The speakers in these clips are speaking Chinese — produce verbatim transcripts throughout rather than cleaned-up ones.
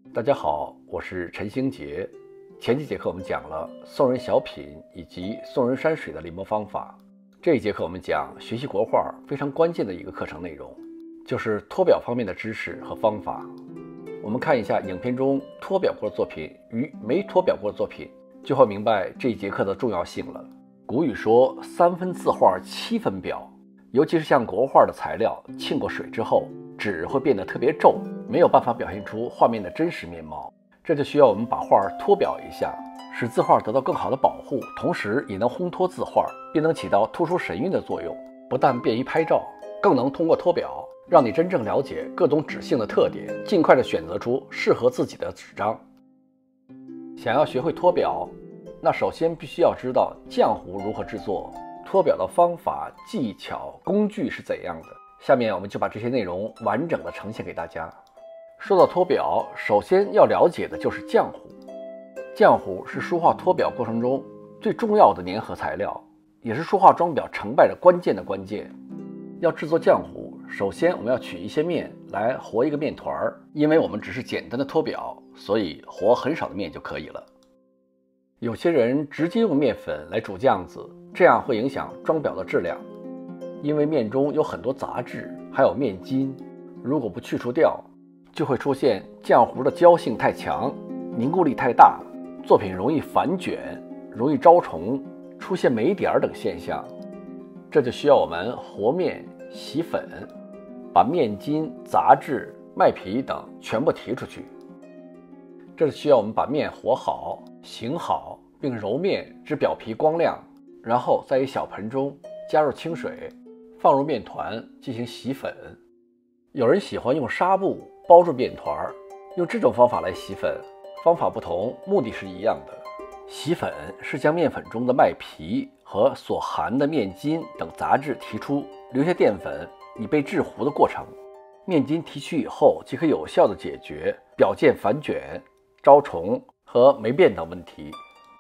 大家好，我是陈兴杰。前几节课我们讲了宋人小品以及宋人山水的临摹方法。这一节课我们讲学习国画非常关键的一个课程内容，就是托表方面的知识和方法。我们看一下影片中托表过的作品与没托表过的作品，就会明白这一节课的重要性了。古语说三分字画七分表，尤其是像国画的材料浸过水之后，纸会变得特别皱，没有办法表现出画面的真实面貌。这就需要我们把画托表一下，使字画得到更好的保护，同时也能烘托字画，并能起到突出神韵的作用。不但便于拍照，更能通过托表让你真正了解各种纸性的特点，尽快地选择出适合自己的纸张。想要学会托表，那首先必须要知道浆糊如何制作，托表的方法、技巧、工具是怎样的。下面我们就把这些内容完整的呈现给大家。说到托表，首先要了解的就是浆糊。浆糊是书画托表过程中最重要的粘合材料，也是书画装裱成败的关键的关键。要制作浆糊，首先我们要取一些面来和一个面团儿，因为我们只是简单的托表，所以和很少的面就可以了。有些人直接用面粉来煮酱子，这样会影响装裱的质量，因为面中有很多杂质，还有面筋，如果不去除掉，就会出现浆糊的胶性太强，凝固力太大，作品容易反卷，容易招虫，出现霉点等现象。这就需要我们和面、洗粉，把面筋、杂质、麦皮等全部提出去。这就需要我们把面和好、醒好，并揉面至表皮光亮，然后在一小盆中加入清水，放入面团进行洗粉。有人喜欢用纱布包住面团，用这种方法来洗粉，方法不同，目的是一样的。洗粉是将面粉中的麦皮和所含的面筋等杂质提出，留下淀粉以备制糊的过程。面筋提取以后，即可有效地解决表件反卷、招虫和霉变等问题。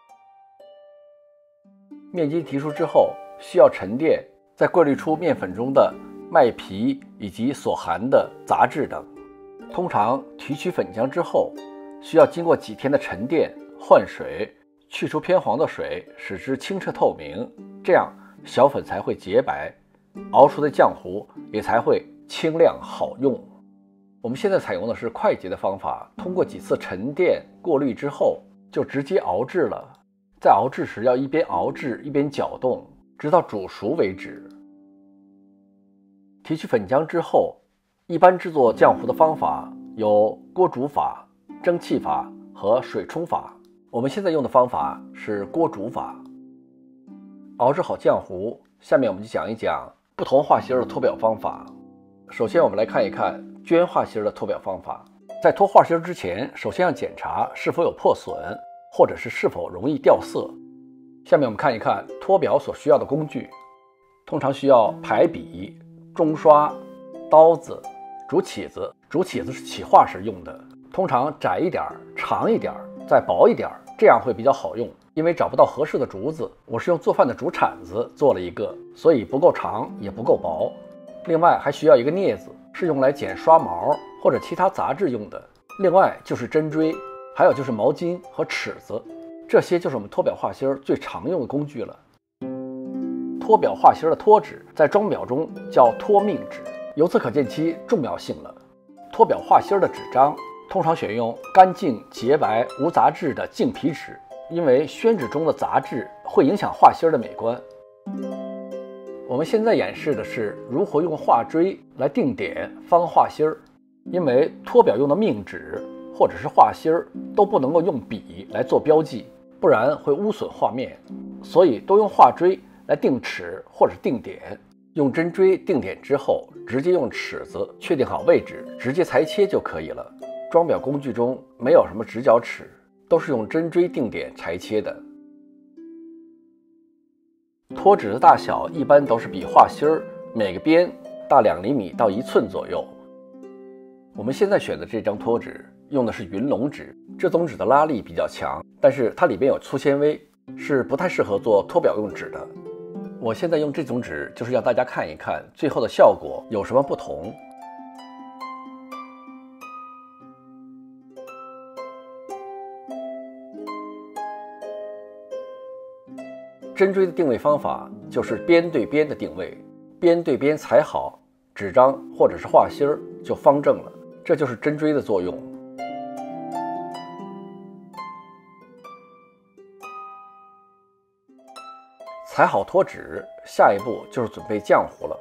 面筋提出之后，需要沉淀，再过滤出面粉中的麦皮以及所含的杂质等。通常提取粉浆之后，需要经过几天的沉淀、换水，去除偏黄的水，使之清澈透明，这样小粉才会洁白，熬出的浆糊也才会清亮好用。我们现在采用的是快捷的方法，通过几次沉淀过滤之后，就直接熬制了。在熬制时要一边熬制一边搅动，直到煮熟为止。提取粉浆之后，一般制作浆糊的方法有锅煮法、蒸汽法和水冲法。我们现在用的方法是锅煮法。熬制好浆糊，下面我们就讲一讲不同画芯的托表方法。首先我们来看一看绢画芯的托表方法。在托画芯之前，首先要检查是否有破损，或者是是否容易掉色。下面我们看一看托表所需要的工具。通常需要排笔、中刷、刀子、竹起子。竹起子是起画时用的，通常窄一点、长一点、再薄一点，这样会比较好用。因为找不到合适的竹子，我是用做饭的竹铲子做了一个，所以不够长也不够薄。另外还需要一个镊子，是用来剪刷毛或者其他杂质用的。另外就是针锥，还有就是毛巾和尺子，这些就是我们托表画芯最常用的工具了。托表画芯的托纸在装裱中叫托命纸，由此可见其重要性了。托表画芯的纸张通常选用干净、洁白、无杂质的净皮纸，因为宣纸中的杂质会影响画芯的美观。我们现在演示的是如何用画锥来定点方画芯，因为托表用的命纸或者是画芯都不能够用笔来做标记，不然会污损画面，所以都用画锥来定尺或者定点。用针锥定点之后，直接用尺子确定好位置，直接裁切就可以了。装裱工具中没有什么直角尺，都是用针锥定点裁切的。托纸的大小一般都是比画芯每个边大两厘米到一寸左右。我们现在选的这张托纸用的是云龙纸，这种纸的拉力比较强，但是它里边有粗纤维，是不太适合做托表用纸的。我现在用这种纸，就是让大家看一看最后的效果有什么不同。 针锥的定位方法就是边对边的定位，边对边裁好，纸张或者是画心儿就方正了，这就是针锥的作用。裁好托纸，下一步就是准备浆糊了。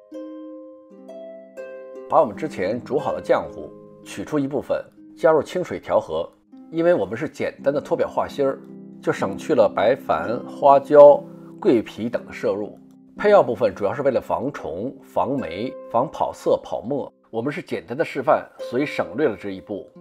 把我们之前煮好的浆糊取出一部分，加入清水调和。因为我们是简单的托裱画心儿，就省去了白矾、花椒、桂皮等的摄入。配料部分主要是为了防虫、防霉、防跑色、跑沫。我们是简单的示范，所以省略了这一步。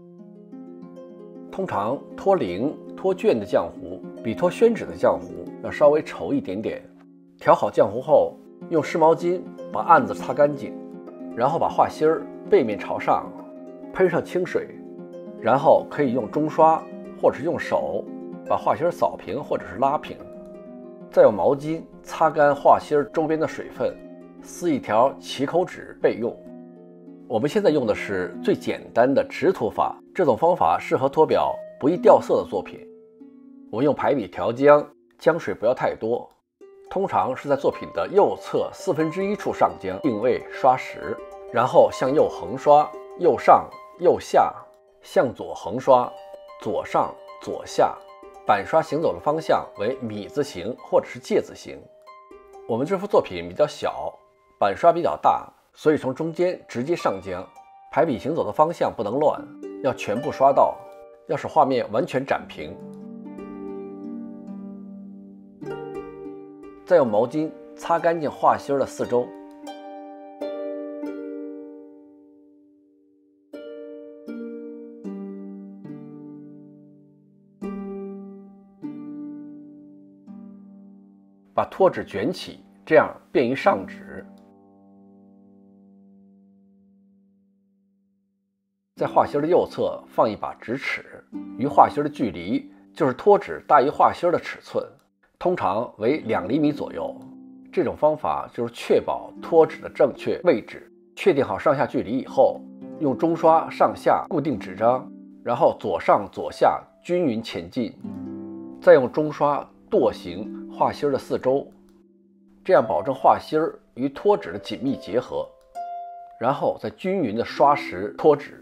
通常脱绫、脱绢的浆糊比脱宣纸的浆糊要稍微稠一点点。调好浆糊后，用湿毛巾把案子擦干净，然后把画心儿背面朝上，喷上清水，然后可以用中刷或者是用手把画心儿扫平或者是拉平，再用毛巾擦干画心儿周边的水分，撕一条齐口纸备用。我们现在用的是最简单的直涂法，这种方法适合脱裱不易掉色的作品。我用排笔调浆，浆水不要太多，通常是在作品的右侧四分之一处上浆，定位刷实，然后向右横刷，右上右下，向左横刷，左上左下。板刷行走的方向为米字形或者是芥字形。我们这幅作品比较小，板刷比较大，所以从中间直接上浆。排笔行走的方向不能乱，要全部刷到，要使画面完全展平。再用毛巾擦干净画心的四周。把托纸卷起，这样便于上纸。在画心的右侧放一把直尺，与画心的距离就是托纸大于画心的尺寸，通常为两厘米左右。这种方法就是确保托纸的正确位置。确定好上下距离以后，用中刷上下固定纸张，然后左上左下均匀前进，再用中刷舵形画心的四周，这样保证画心与托纸的紧密结合，然后再均匀的刷实托纸。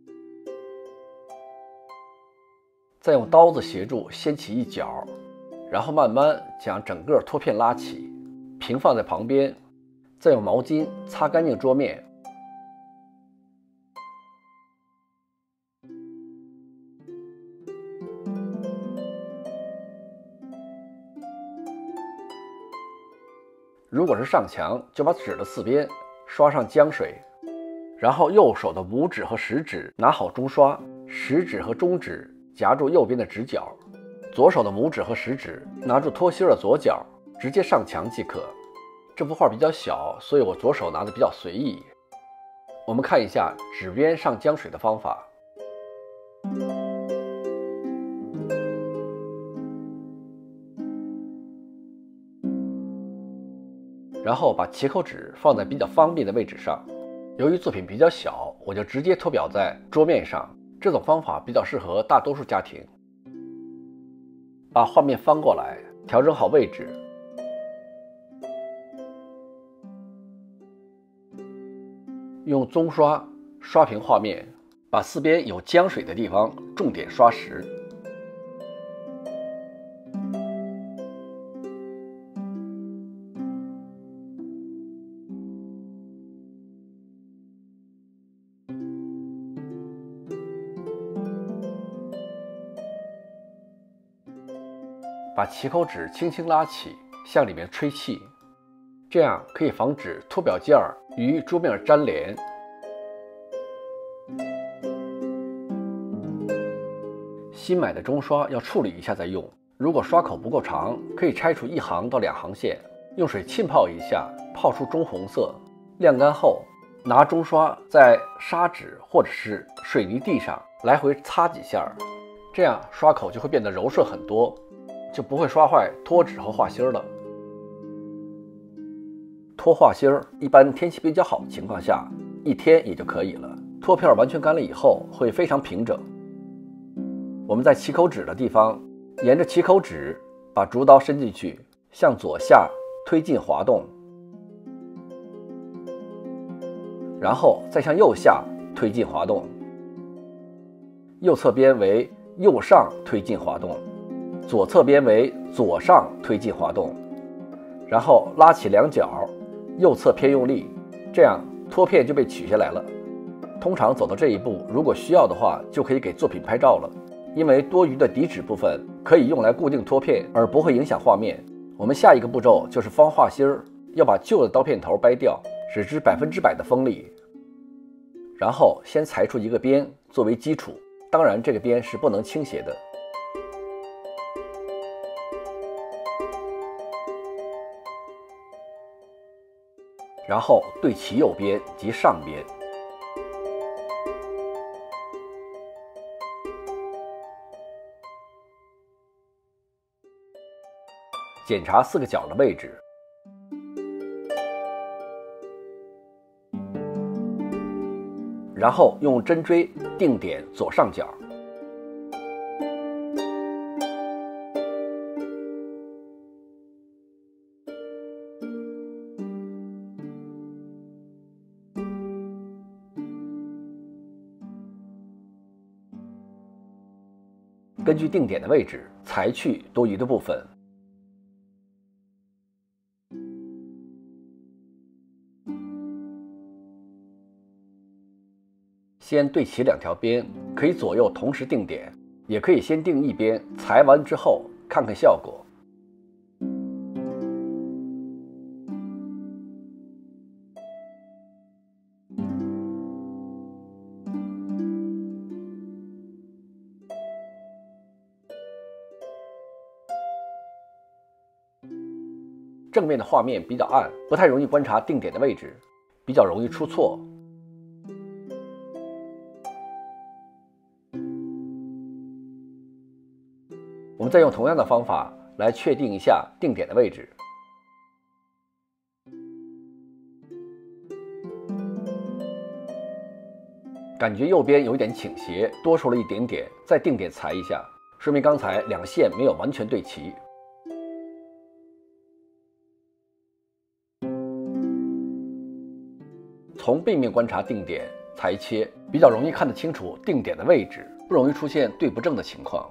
再用刀子协助掀起一角，然后慢慢将整个托片拉起，平放在旁边，再用毛巾擦干净桌面。如果是上墙，就把纸的四边刷上浆水，然后右手的拇指和食指拿好中刷，食指和中指夹住右边的直角，左手的拇指和食指拿住托心的左角，直接上墙即可。这幅画比较小，所以我左手拿的比较随意。我们看一下纸边上浆水的方法。然后把齐口纸放在比较方便的位置上。由于作品比较小，我就直接托裱在桌面上。这种方法比较适合大多数家庭。把画面翻过来，调整好位置。用中刷刷平画面，把四边有浆水的地方重点刷实。把齐口纸轻轻拉起，向里面吹气，这样可以防止托裱件与桌面粘连。新买的中刷要处理一下再用，如果刷口不够长，可以拆除一行到两行线，用水浸泡一下，泡出棕红色。晾干后，拿中刷在砂纸或者是水泥地上来回擦几下，这样刷口就会变得柔顺很多，就不会刷坏托纸和画心了。脱画心一般天气比较好的情况下，一天也就可以了。托片完全干了以后会非常平整。我们在齐口纸的地方，沿着齐口纸把竹刀伸进去， 向左下推进滑动，然后再向右下推进滑动。右侧边为右上推进滑动，左侧边为左上推进滑动，然后拉起两脚，右侧偏用力，这样托片就被取下来了。通常走到这一步，如果需要的话，就可以给作品拍照了。因为多余的底纸部分可以用来固定托片，而不会影响画面。我们下一个步骤就是方画芯儿，要把旧的刀片头掰掉，使之百分之百的锋利。然后先裁出一个边作为基础，当然这个边是不能倾斜的。然后对齐右边及上边。检查四个角的位置，然后用针锥定点左上角。根据定点的位置裁去多余的部分。先对齐两条边，可以左右同时定点，也可以先定一边，裁完之后看看效果。正面的画面比较暗，不太容易观察定点的位置，比较容易出错。我们再用同样的方法来确定一下定点的位置。感觉右边有一点倾斜，多出了一点点，再定点裁一下，说明刚才两线没有完全对齐。从背面观察定点裁切，比较容易看得清楚定点的位置，不容易出现对不正的情况。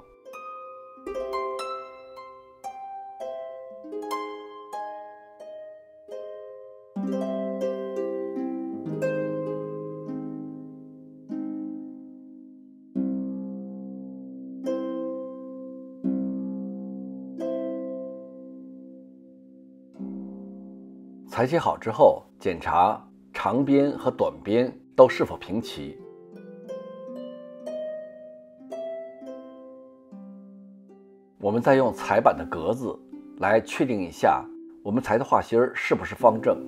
裁切好之后，检查长边和短边都是否平齐。我们再用裁板的格子来确定一下我们裁的画芯是不是方正，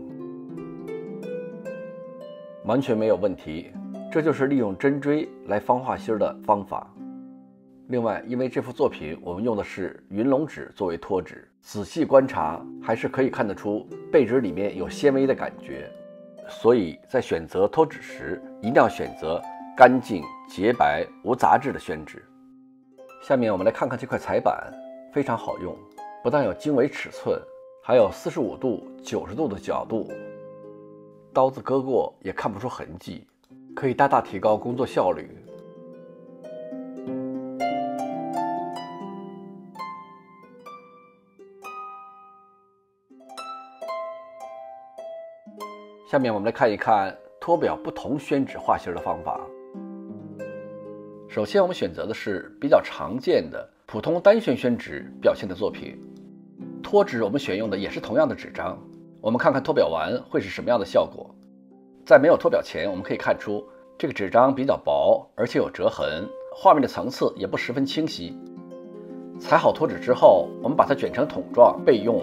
完全没有问题。这就是利用针锥来方画芯的方法。另外，因为这幅作品我们用的是云龙纸作为托纸，仔细观察还是可以看得出背纸里面有纤维的感觉，所以在选择托纸时一定要选择干净洁白无杂质的宣纸。下面我们来看看这块裁板，非常好用，不但有经纬尺寸，还有四十五度、九十度的角度，刀子割过也看不出痕迹，可以大大提高工作效率。下面我们来看一看托表不同宣纸画芯的方法。首先我们选择的是比较常见的普通单宣宣纸表现的作品，托纸我们选用的也是同样的纸张。我们看看托表完会是什么样的效果。在没有托表前，我们可以看出这个纸张比较薄，而且有折痕，画面的层次也不十分清晰。裁好托纸之后，我们把它卷成筒状备用。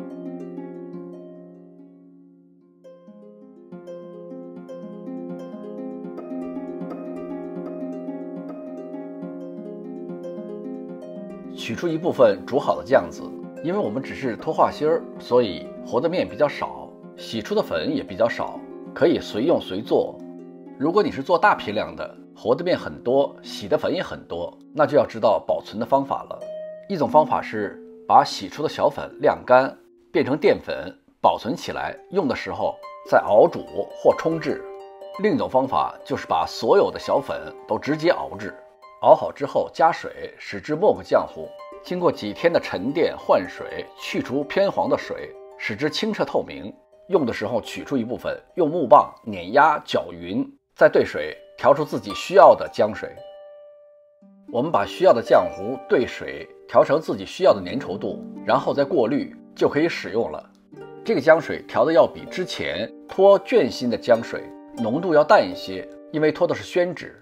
取出一部分煮好的酱子，因为我们只是托画芯儿，所以和的面比较少，洗出的粉也比较少，可以随用随做。如果你是做大批量的，和的面很多，洗的粉也很多，那就要知道保存的方法了。一种方法是把洗出的小粉晾干，变成淀粉，保存起来，用的时候再熬煮或冲制。另一种方法就是把所有的小粉都直接熬制，熬好之后加水，使之没个浆糊。经过几天的沉淀换水，去除偏黄的水，使之清澈透明。用的时候取出一部分，用木棒碾压搅匀，再兑水调出自己需要的浆水。我们把需要的浆糊兑水调成自己需要的粘稠度，然后再过滤，就可以使用了。这个浆水调的要比之前脱卷心的浆水浓度要淡一些，因为脱的是宣纸。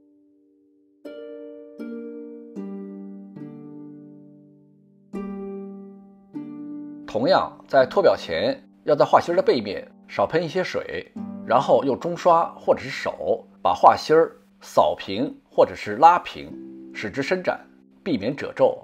同样，在脱表前，要在画芯的背面少喷一些水，然后用中刷或者是手把画芯扫平或者是拉平，使之伸展，避免褶皱。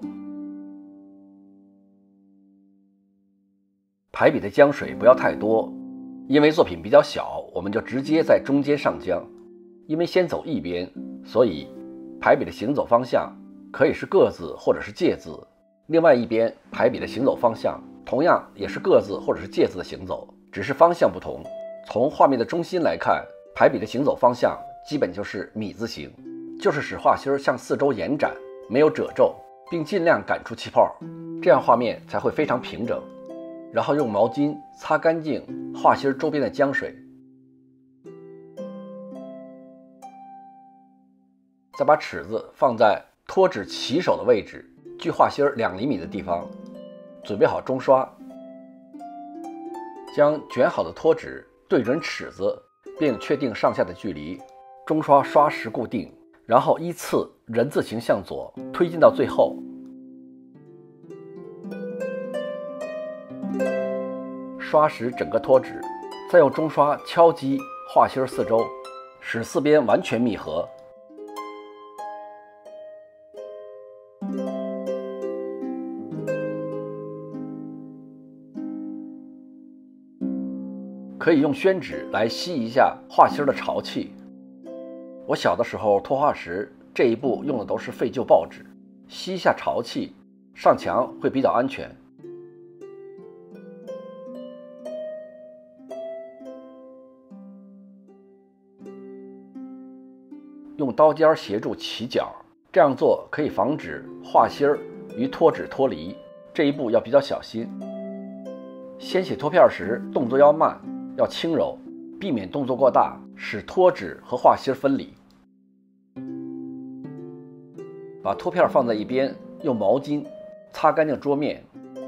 排笔的浆水不要太多，因为作品比较小，我们就直接在中间上浆。因为先走一边，所以排笔的行走方向可以是个字或者是介字，另外一边排笔的行走方向同样也是个字或者是介字的行走，只是方向不同。从画面的中心来看，排笔的行走方向基本就是米字形，就是使画芯向四周延展，没有褶皱，并尽量赶出气泡，这样画面才会非常平整。然后用毛巾擦干净画芯周边的浆水，再把尺子放在脱纸起手的位置，距画芯两厘米的地方。准备好中刷，将卷好的脱纸对准尺子，并确定上下的距离，中刷刷实固定，然后依次人字形向左推进到最后。刷实整个脱纸，再用中刷敲击画芯四周，使四边完全密合。可以用宣纸来吸一下画芯的潮气。我小的时候脱画时，这一步用的都是废旧报纸，吸一下潮气，上墙会比较安全。用刀尖协助起角，这样做可以防止画芯与脱纸脱离，这一步要比较小心。掀起脱片时动作要慢，要轻柔，避免动作过大，使脱纸和画芯分离。把脱片放在一边，用毛巾擦干净桌面，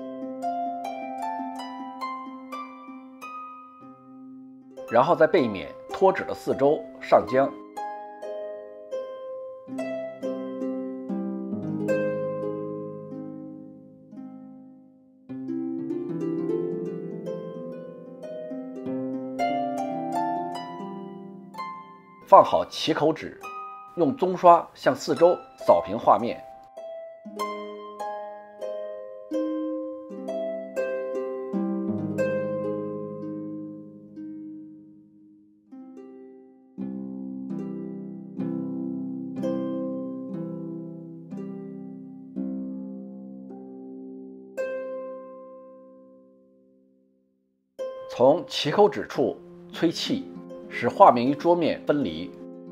然后在背面脱纸的四周上浆。放好起口纸，用棕刷向四周扫平画面。从起口纸处吹气，使画面与桌面分离。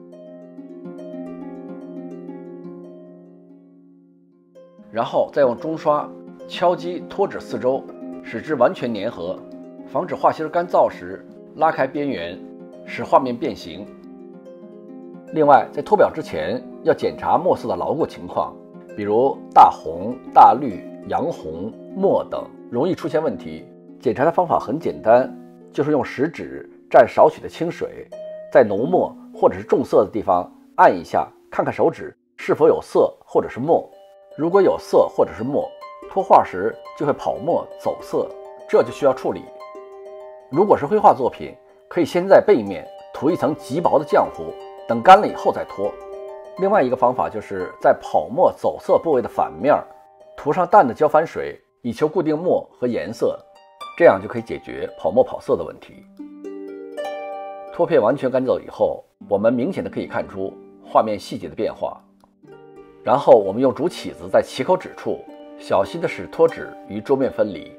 然后再用中刷敲击脱纸四周，使之完全粘合，防止画芯干燥时拉开边缘，使画面变形。另外，在脱表之前要检查墨色的牢固情况，比如大红、大绿、洋红、墨等容易出现问题。检查的方法很简单，就是用食指蘸少许的清水，在浓墨或者是重色的地方按一下，看看手指是否有色或者是墨。如果有色或者是墨，脱画时就会跑墨走色，这就需要处理。如果是绘画作品，可以先在背面涂一层极薄的浆糊，等干了以后再脱。另外一个方法就是在跑墨走色部位的反面涂上淡的胶矾水，以求固定墨和颜色，这样就可以解决跑墨跑色的问题。脱片完全干燥以后，我们明显的可以看出画面细节的变化。然后我们用竹起子在起口纸处小心地使托纸与桌面分离。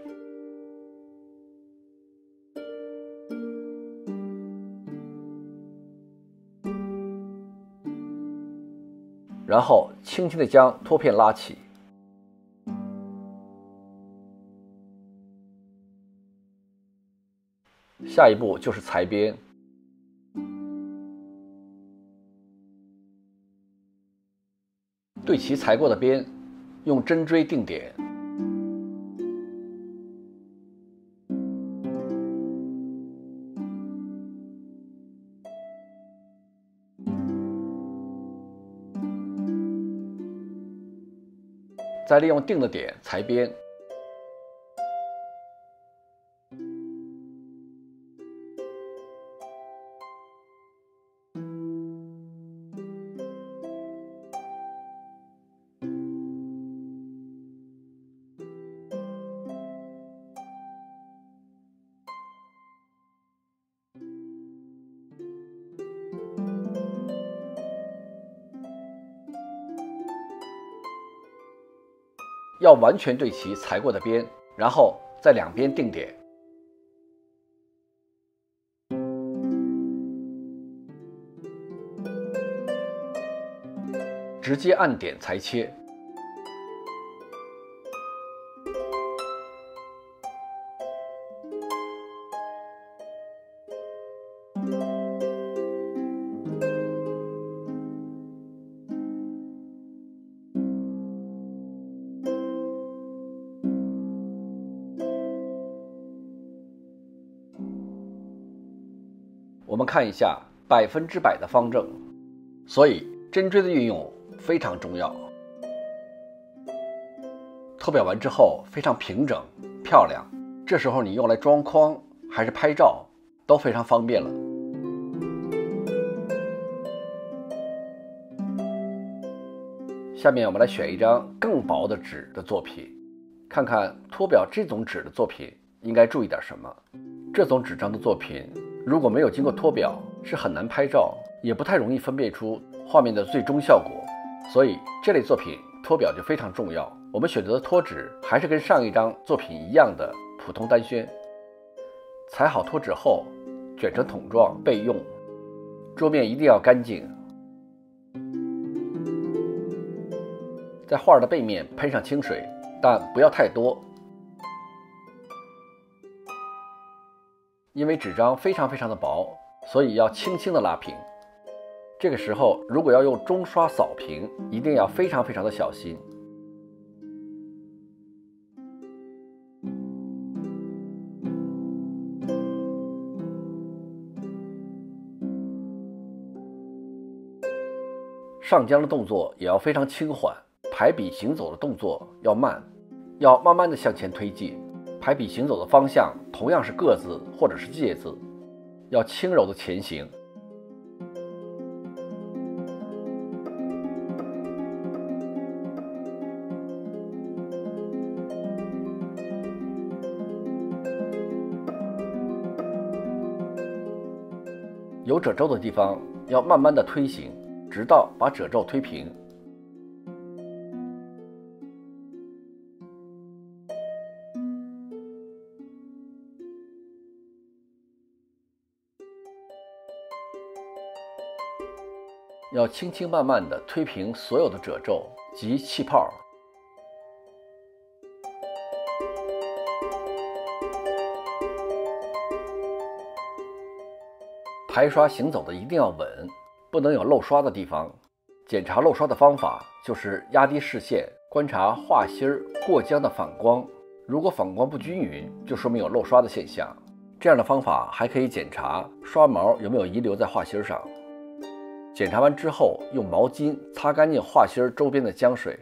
然后轻轻地将托片拉起。下一步就是裁边。对齐裁过的边，用针锥定点。再利用定的点裁边。要完全对齐裁过的边，然后在两边定点。直接按点裁切。我们看一下百分之百的方正，所以针锥的运用非常重要。托裱完之后非常平整漂亮，这时候你用来装框还是拍照都非常方便了。下面我们来选一张更薄的纸的作品，看看托裱这种纸的作品应该注意点什么。这种纸张的作品如果没有经过托裱，是很难拍照，也不太容易分辨出画面的最终效果。所以这类作品托裱就非常重要。我们选择的托纸还是跟上一张作品一样的普通单宣。裁好托纸后，卷成筒状备用。桌面一定要干净。在画的背面喷上清水，但不要太多。因为纸张非常非常的薄，所以要轻轻的拉平。这个时候如果要用中刷扫平，一定要非常非常的小心。上浆的动作也要非常轻缓，排笔行走的动作要慢，要慢慢的向前推进。排笔行走的方向同样是个字或者是介字，要轻柔的前行。有褶皱的地方要慢慢的推行，直到把褶皱推平。要轻轻慢慢地推平所有的褶皱及气泡。排刷行走的一定要稳，不能有漏刷的地方。检查漏刷的方法就是压低视线，观察画芯儿过浆的反光。如果反光不均匀，就说明有漏刷的现象。这样的方法还可以检查刷毛有没有遗留在画芯上。检查完之后，用毛巾擦干净画芯周边的浆水。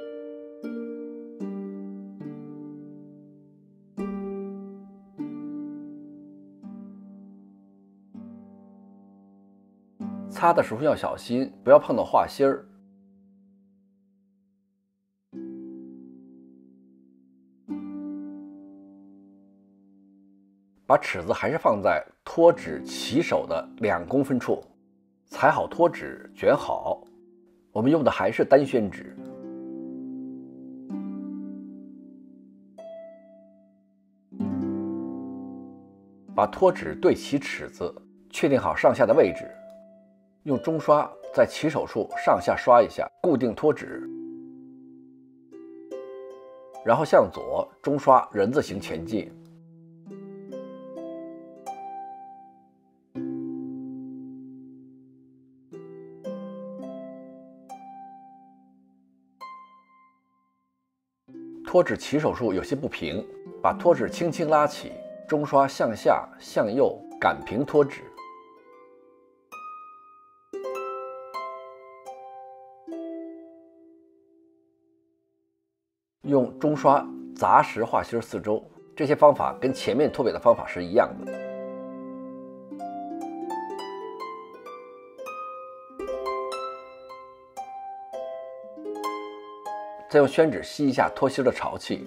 擦的时候要小心，不要碰到画芯儿。把尺子还是放在托纸起手的两公分处。裁好托纸，卷好。我们用的还是单宣纸。 把托纸对齐尺子，确定好上下的位置，用中刷在起手处上下刷一下，固定托纸，然后向左中刷人字形前进。托纸起手处有些不平，把托纸轻轻拉起，中刷向下向右擀平托纸。用中刷砸实画心四周，这些方法跟前面脱匾的方法是一样的。再用宣纸吸一下托心的潮气。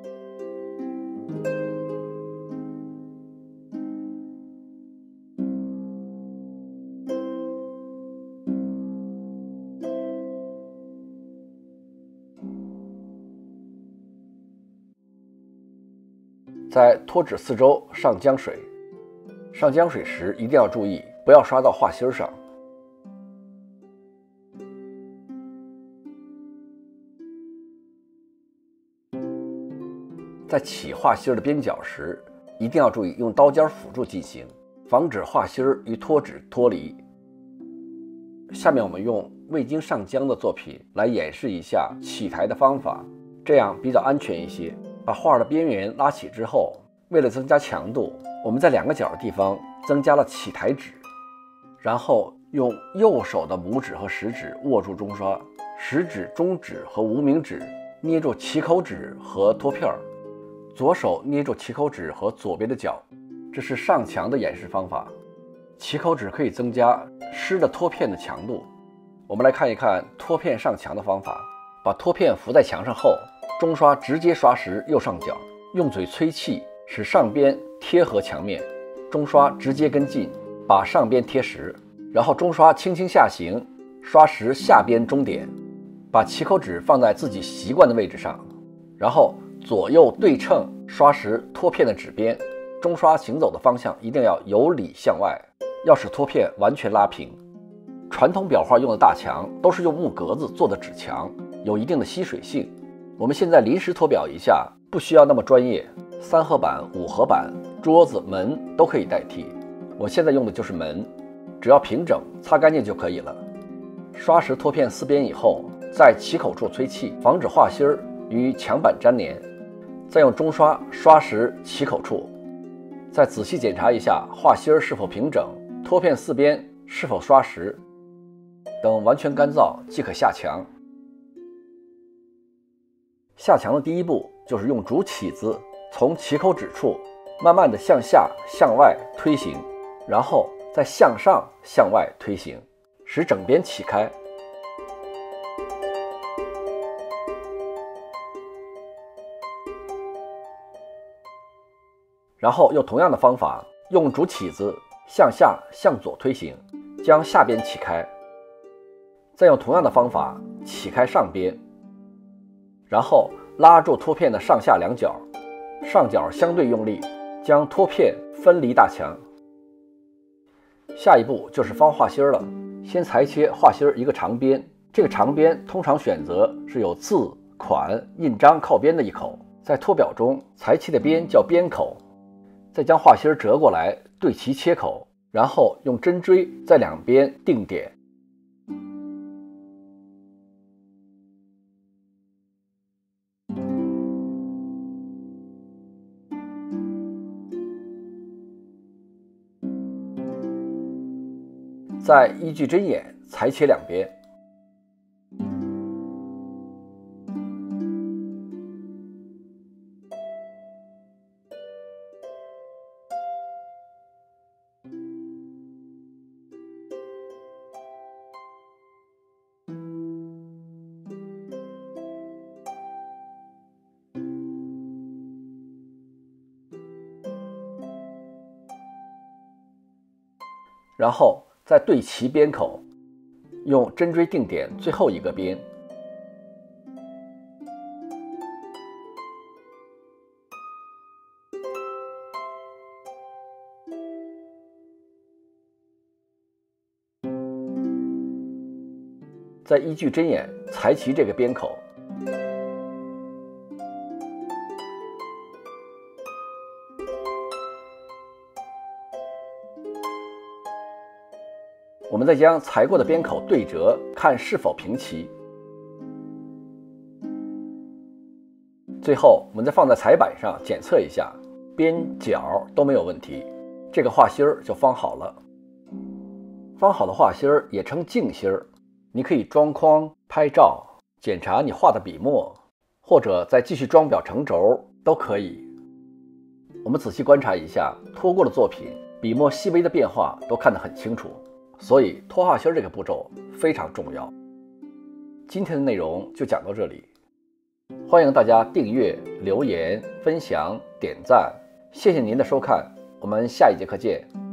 在托纸四周上浆水，上浆水时一定要注意，不要刷到画心上。在起画心的边角时，一定要注意用刀尖辅助进行，防止画心与托纸脱离。下面我们用未经上浆的作品来演示一下起台的方法，这样比较安全一些。把画的边缘拉起之后，为了增加强度，我们在两个角的地方增加了起台纸，然后用右手的拇指和食指握住中刷，食指、中指和无名指捏住起口纸和托片，左手捏住起口纸和左边的角，这是上墙的演示方法。起口纸可以增加湿的托片的强度。我们来看一看托片上墙的方法。把托片浮在墙上后，中刷直接刷实右上角，用嘴吹气，使上边贴合墙面，中刷直接跟进，把上边贴实，然后中刷轻轻下行，刷实下边中点，把起口纸放在自己习惯的位置上，然后左右对称刷实托片的纸边，中刷行走的方向一定要由里向外，要使托片完全拉平。传统裱画用的大墙都是用木格子做的纸墙，有一定的吸水性。我们现在临时脱裱一下，不需要那么专业，三合板、五合板、桌子、门都可以代替。我现在用的就是门，只要平整擦干净就可以了。刷实托片四边以后，在起口处吹气，防止画芯儿与墙板粘连，再用中刷刷实起口处，再仔细检查一下画芯儿是否平整，托片四边是否刷实。等完全干燥即可下墙。下墙的第一步就是用竹起子从起口纸处慢慢的向下向外推行，然后再向上向外推行，使整边起开。然后用同样的方法，用竹起子向下向左推行，将下边起开。再用同样的方法起开上边，然后拉住托片的上下两角，上角相对用力，将托片分离大墙。下一步就是方画心了，先裁切画心一个长边，这个长边通常选择是有字、款、印章靠边的一口，在托表中裁切的边叫边口。再将画心折过来对齐切口，然后用针锥在两边定点。再依据针眼裁切两边。然后再对齐边口，用针锥定点最后一个边。 再依据针眼裁齐这个边口。我们再将裁过的边口对折，看是否平齐。最后，我们再放在裁板上检测一下，边角都没有问题，这个画芯儿就方好了。方好的画芯儿也称镜芯儿，你可以装框、拍照、检查你画的笔墨，或者再继续装裱成轴都可以。我们仔细观察一下脱过的作品，笔墨细微的变化都看得很清楚。所以脱画芯这个步骤非常重要。今天的内容就讲到这里，欢迎大家订阅、留言、分享、点赞，谢谢您的收看，我们下一节课见。